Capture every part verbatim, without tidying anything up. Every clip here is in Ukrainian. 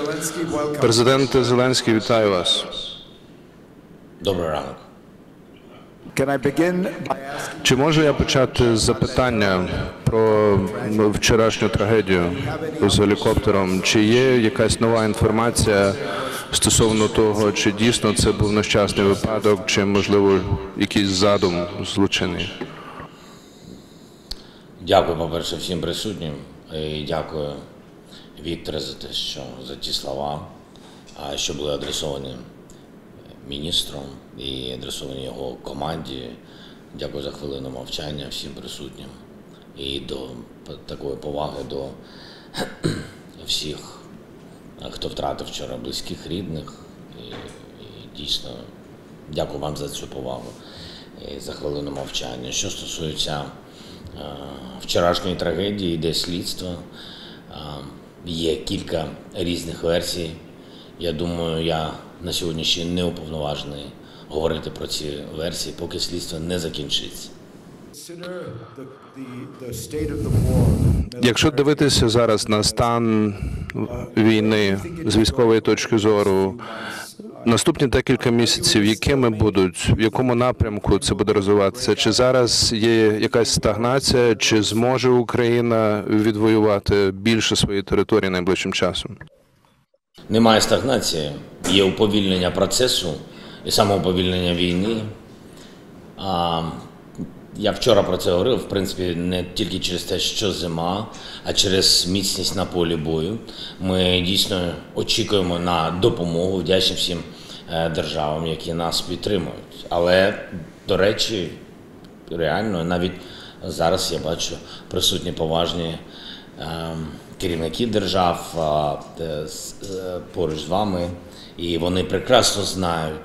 Президенте Зеленський, вітаю вас. Добрий ранок. Чи можу я почати з запитання про вчорашню трагедію з гелікоптером? Чи є якась нова інформація стосовно того, чи дійсно це був нещасний випадок, чи, можливо, якийсь задум злочинний? Дякую, по-перше, всім присутнім. І дякую, Вікторе, за те, що за ті слова, що були адресовані міністром і адресовані його команді. Дякую за хвилину мовчання всім присутнім і до такої поваги до всіх, хто втратив вчора близьких, рідних. І, і дійсно дякую вам за цю повагу і за хвилину мовчання. Що стосується е, вчорашньої трагедії, йде слідство, е, є кілька різних версій. Я думаю, я на сьогодні ще не уповноважений говорити про ці версії, поки слідство не закінчиться. Якщо дивитися зараз на стан війни з військової точки зору, наступні декілька місяців, якими будуть, в якому напрямку це буде розвиватися? Чи зараз є якась стагнація, чи зможе Україна відвоювати більше своєї території найближчим часом? Немає стагнації, є уповільнення процесу і самоуповільнення війни. А, я вчора про це говорив, в принципі, не тільки через те, що зима, а через міцність на полі бою. Ми дійсно очікуємо на допомогу, вдячні всім державам, які нас підтримують. Але, до речі, реально, навіть зараз я бачу присутні поважні керівники держав поруч з вами, і вони прекрасно знають,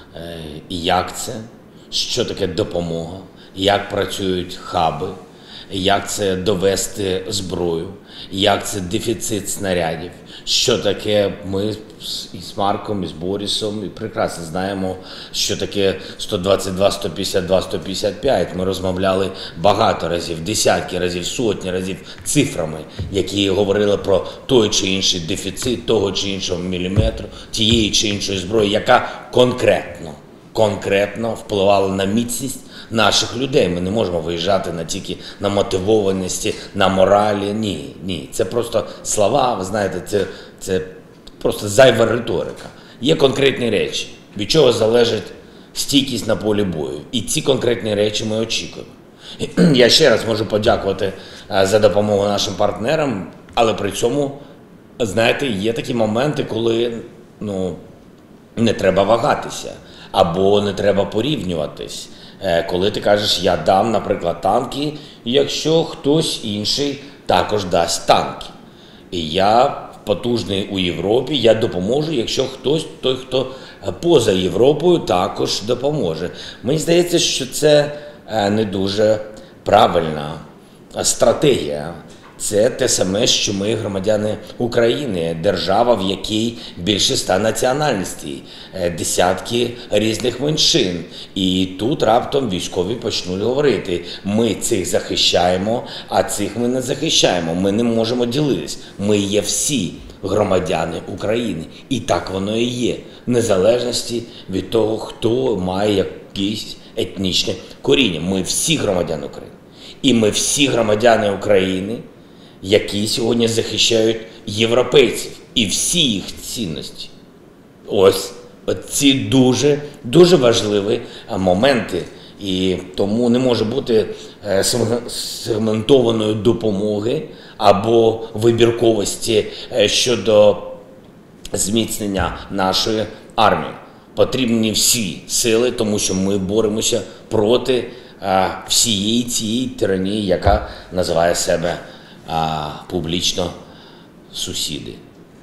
як це, що таке допомога, як працюють хаби, як це довести зброю, як це дефіцит снарядів, що таке ми із Марком, із Борисом, і прекрасно знаємо, що таке сто двадцять два, сто п'ятдесят два, сто п'ятдесят п'ять. Ми розмовляли багато разів, десятки разів, сотні разів цифрами, які говорили про той чи інший дефіцит, того чи іншого міліметру, тієї чи іншої зброї, яка конкретно, конкретно впливала на міцність наших людей. Ми не можемо виїжджати на тільки на мотивованості, на моралі. Ні, ні. Це просто слова, ви знаєте, це, це просто зайва риторика. Є конкретні речі, від чого залежить стійкість на полі бою. І ці конкретні речі ми очікуємо. Я ще раз можу подякувати за допомогу нашим партнерам, але при цьому, знаєте, є такі моменти, коли ну, не треба вагатися або не треба порівнюватись. Коли ти кажеш, я дам, наприклад, танки, якщо хтось інший також дасть танки. І я потужний у Європі, я допоможу, якщо хтось, той, хто поза Європою, також допоможе. Мені здається, що це не дуже правильна стратегія. Це те саме, що ми громадяни України, держава, в якій більше ста національностей, десятки різних меншин. І тут раптом військові почнуть говорити, ми цих захищаємо, а цих ми не захищаємо. Ми не можемо ділитись. Ми є всі громадяни України. І так воно і є. В незалежності від того, хто має якесь етнічне коріння. Ми всі громадяни України. І ми всі громадяни України, які сьогодні захищають європейців і всі їх цінності. Ось ці дуже, дуже важливі моменти. І тому не може бути сегментованої допомоги або вибірковості щодо зміцнення нашої армії. Потрібні всі сили, тому що ми боремося проти всієї цієї тиранії, яка називає себе а, публічно сусіди.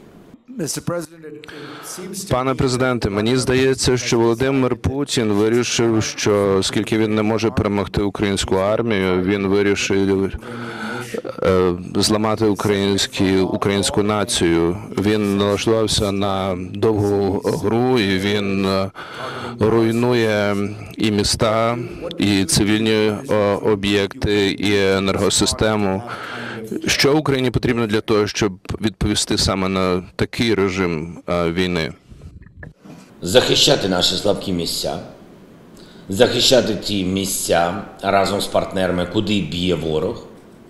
Пане президенте, мені здається, що Володимир Путін вирішив, що оскільки він не може перемогти українську армію, він вирішив е, зламати українські, українську націю. Він налаштувався на довгу гру, і він е, руйнує і міста, і цивільні е, об'єкти, і енергосистему. Що Україні потрібно для того, щоб відповісти саме на такий режим е, війни? Захищати наші слабкі місця, захищати ті місця разом з партнерами, куди б'є ворог.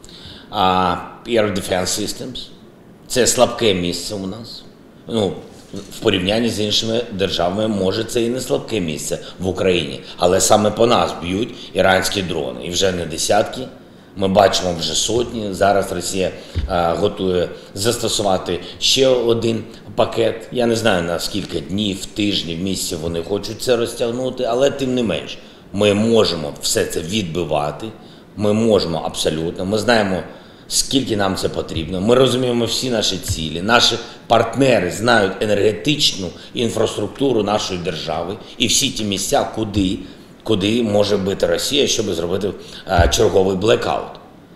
А Air Defense Systems – це слабке місце у нас. Ну, в порівнянні з іншими державами, може, це і не слабке місце в Україні. Але саме по нас б'ють іранські дрони. І вже не десятки, ми бачимо вже сотні. Зараз Росія а, готує застосувати ще один пакет. Я не знаю, на скільки днів, тижнів, місяців вони хочуть це розтягнути, але тим не менш, ми можемо все це відбивати. Ми можемо абсолютно. Ми знаємо, скільки нам це потрібно. Ми розуміємо всі наші цілі. Наші партнери знають енергетичну інфраструктуру нашої держави і всі ті місця, куди, куди може бити Росія, щоб зробити а, черговий блекаут.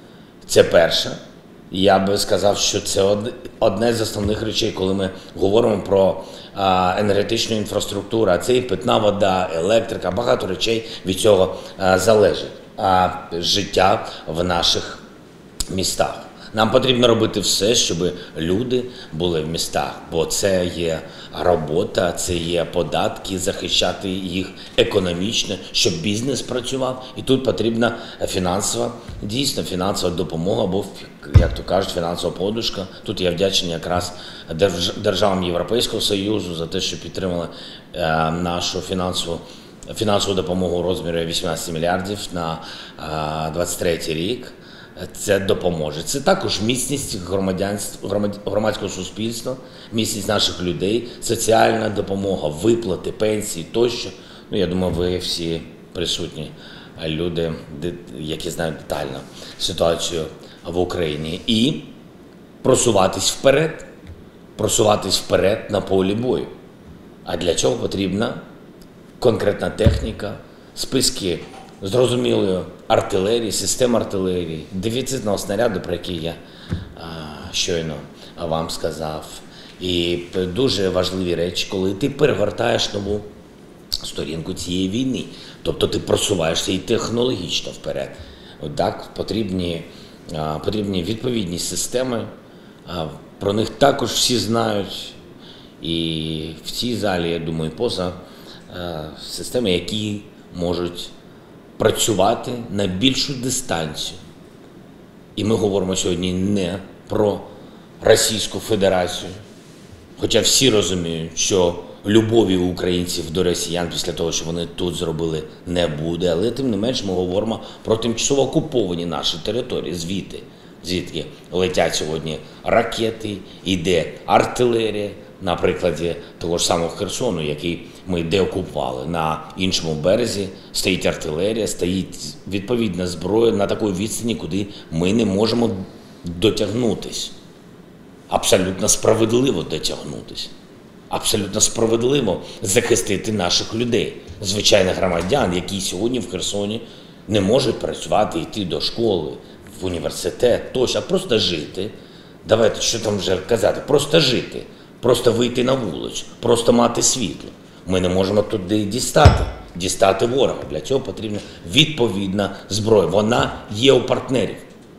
Це перше. Я би сказав, що це одне з основних речей, коли ми говоримо про а, енергетичну інфраструктуру. А це і питна вода, електрика, багато речей від цього а, залежить. А життя в наших містах. Нам потрібно робити все, щоб люди були в містах, бо це є робота, це є податки, захищати їх економічно, щоб бізнес працював. І тут потрібна фінансова, дійсно фінансова допомога, або, як то кажуть, фінансова подушка. Тут я вдячний якраз державам Європейського Союзу за те, що підтримали е, нашу фінансову фінансову допомогу у розмірі вісімнадцять мільярдів на двадцять третій рік. Це допоможе. Це також міцність громадського суспільства, міцність наших людей, соціальна допомога, виплати, пенсії тощо. Ну, я думаю, ви всі присутні люди, які знають детально ситуацію в Україні. І просуватись вперед, просуватись вперед на полі бою. А для цього потрібна конкретна техніка, списки зрозумілої артилерії, систем артилерії, дефіцитного снаряду, про який я а, щойно вам сказав. І дуже важливі речі, коли ти перегортаєш нову сторінку цієї війни. Тобто ти просуваєшся і технологічно вперед. Так, потрібні, а, потрібні відповідні системи, а, про них також всі знають. І в цій залі, я думаю, поза а, системи, які можуть працювати на більшу дистанцію. І ми говоримо сьогодні не про Російську Федерацію, хоча всі розуміють, що любові українців до росіян після того, що вони тут зробили, не буде. Але тим не менш ми говоримо про тимчасово окуповані наші території, звідти, звідки летять сьогодні ракети, іде артилерія, на прикладі того ж самого Херсону, який ми деокупували. На іншому березі стоїть артилерія, стоїть відповідна зброя на такій відстані, куди ми не можемо дотягнутись. Абсолютно справедливо дотягнутись. Абсолютно справедливо захистити наших людей, звичайних громадян, які сьогодні в Херсоні не можуть працювати, йти до школи, в університет, тощо, а просто жити. Давайте, що там вже казати, просто жити. Просто вийти на вулицю, просто мати світло. Ми не можемо туди дістати, дістати ворога. Для цього потрібна відповідна зброя. Вона є у партнерів.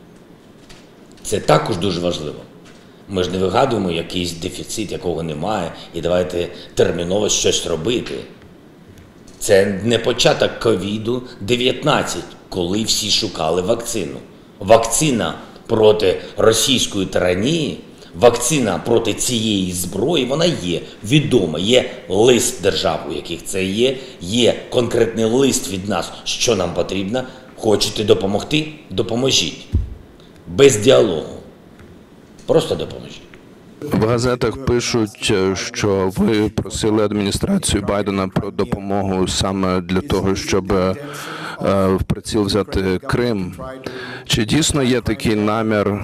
Це також дуже важливо. Ми ж не вигадуємо якийсь дефіцит, якого немає, і давайте терміново щось робити. Це не початок ковіду дев'ятнадцять, коли всі шукали вакцину. Вакцина проти російської тиранії, вакцина проти цієї зброї, вона є відома, є лист держав, у яких це є, є конкретний лист від нас, що нам потрібно. Хочете допомогти? Допоможіть. Без діалогу. Просто допоможіть. В газетах пишуть, що ви просили адміністрацію Байдена про допомогу саме для того, щоб в приціл взяти Крим. Чи дійсно є такий намір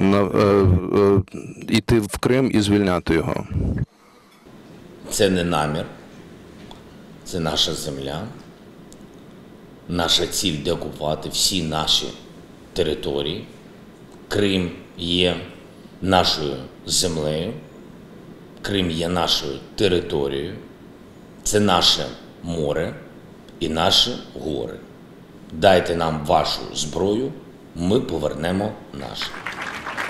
йти в Крим і звільняти його? Це не намір. Це наша земля. Наша ціль – деокупувати всі наші території. Крим є нашою землею. Крим є нашою територією. Це наше море і наші гори. Дайте нам вашу зброю, ми повернемо нашу.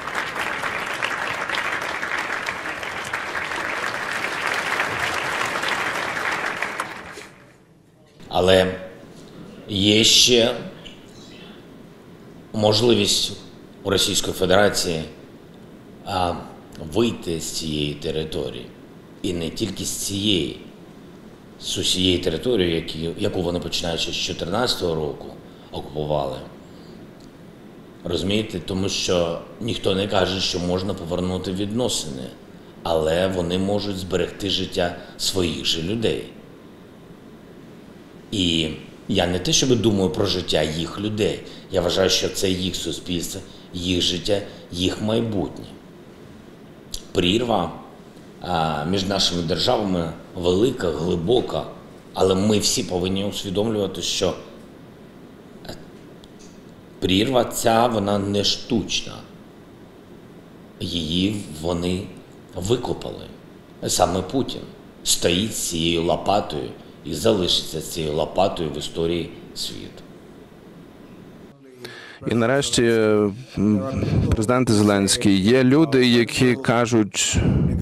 Але є ще можливість у Російської Федерації а, вийти з цієї території. І не тільки з цієї, з усієї території, які, яку вони починаючи з дві тисячі чотирнадцятого року окупували. Розумієте? Тому що ніхто не каже, що можна повернути відносини, але вони можуть зберегти життя своїх же людей. І я не те, щоб думаю про життя їх людей. Я вважаю, що це їх суспільство, їх життя, їх майбутнє. Прірва а, між нашими державами велика, глибока, але ми всі повинні усвідомлювати, що прірва ця, вона не штучна. Її вони викопали. Саме Путін стоїть з цією лопатою і залишиться з цією лопатою в історії світу. І нарешті, м, президент Зеленський, є люди, які кажуть,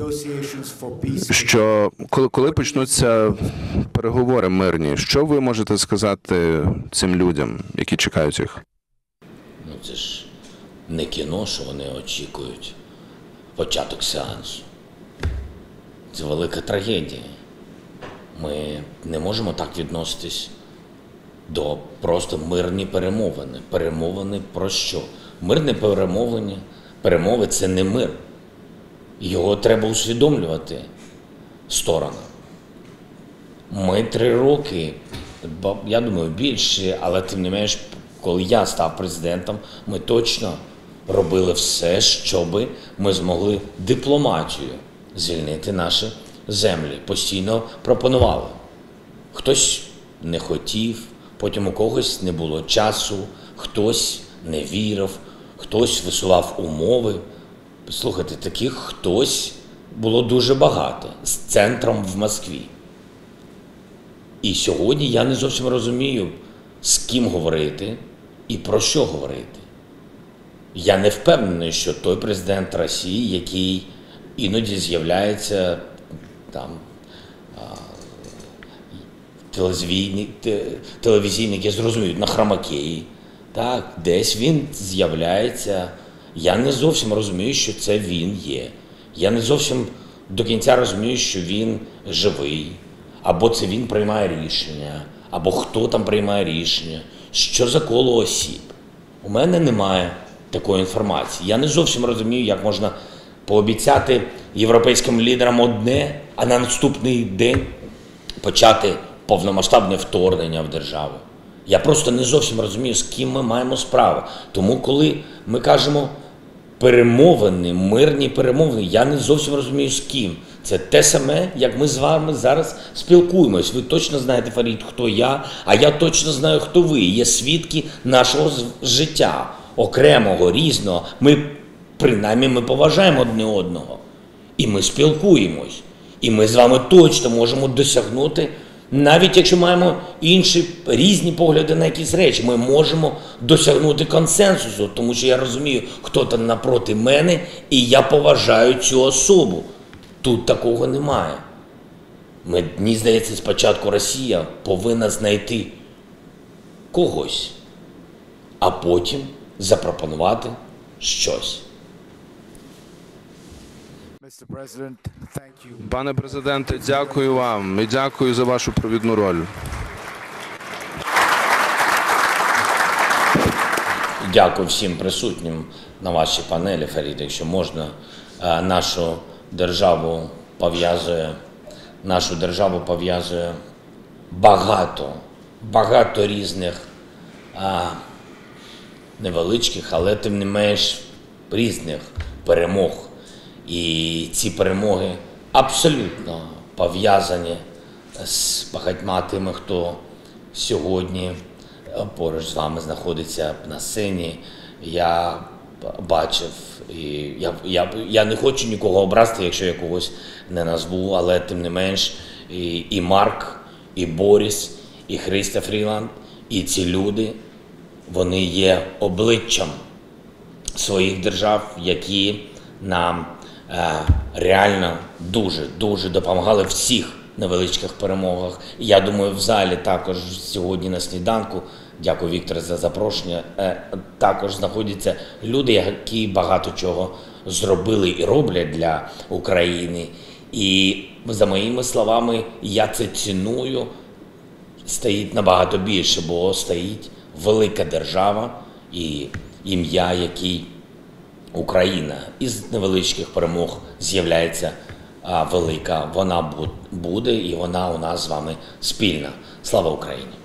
що коли, коли почнуться переговори мирні, що ви можете сказати цим людям, які чекають їх? Ну це ж не кіно, що вони очікують початок сеансу. Це велика трагедія. Ми не можемо так відноситись до просто мирні перемовини. Перемовини про що? Мирне перемовлення, перемови – це не мир. Його треба усвідомлювати сторонам. Ми три роки, я думаю, більше, але тим не менш, коли я став президентом, ми точно робили все, щоб ми змогли дипломатією звільнити наші землі. Постійно пропонували. Хтось не хотів, потім у когось не було часу, хтось не вірив, хтось висував умови. Слухайте, таких хтось було дуже багато, з центром в Москві. І сьогодні я не зовсім розумію, з ким говорити і про що говорити. Я не впевнений, що той президент Росії, який іноді з'являється там телевізійники зрозуміють, на Хромакеї, так, десь він з'являється. Я не зовсім розумію, що це він є. Я не зовсім до кінця розумію, що він живий, або це він приймає рішення, або хто там приймає рішення, що за коло осіб. У мене немає такої інформації. Я не зовсім розумію, як можна пообіцяти європейським лідерам одне, а на наступний день почати повномасштабне вторгнення в державу. Я просто не зовсім розумію, з ким ми маємо справу. Тому, коли ми кажемо перемовини, мирні перемовини, я не зовсім розумію, з ким. Це те саме, як ми з вами зараз спілкуємось. Ви точно знаєте, Фарід, хто я, а я точно знаю, хто ви. Є свідки нашого життя, окремого, різного. Ми, принаймні, ми поважаємо одне одного. І ми спілкуємось. І ми з вами точно можемо досягнути, навіть якщо маємо інші різні погляди на якісь речі, ми можемо досягнути консенсусу, тому що я розумію, хто там напроти мене, і я поважаю цю особу. Тут такого немає. Мені здається, спочатку Росія повинна знайти когось, а потім запропонувати щось. Пане президенте, дякую вам і дякую за вашу провідну роль. Дякую всім присутнім на вашій панелі, Фарід, якщо можна. Нашу державу пов'язує, нашу державу пов'язує багато, багато різних а, невеличких, але тим не менш різних перемог. І ці перемоги абсолютно пов'язані з багатьма тими, хто сьогодні поруч з вами знаходиться на сцені. Я бачив, і я, я, я не хочу нікого образити, якщо я когось не назву, але тим не менш і, і Марк, і Борис, і Христя Фріланд, і ці люди, вони є обличчям своїх держав, які нам реально дуже-дуже допомагали в всіх невеличких перемогах. І я думаю, в залі також сьогодні на сніданку, дякую, Віктор, за запрошення, е, також знаходяться люди, які багато чого зробили і роблять для України. І за моїми словами, я це ціную, стоїть набагато більше, бо стоїть велика держава і ім'я, який Україна. Із невеличких перемог з'являється а, велика. Вона бу- буде і вона у нас з вами спільна. Слава Україні!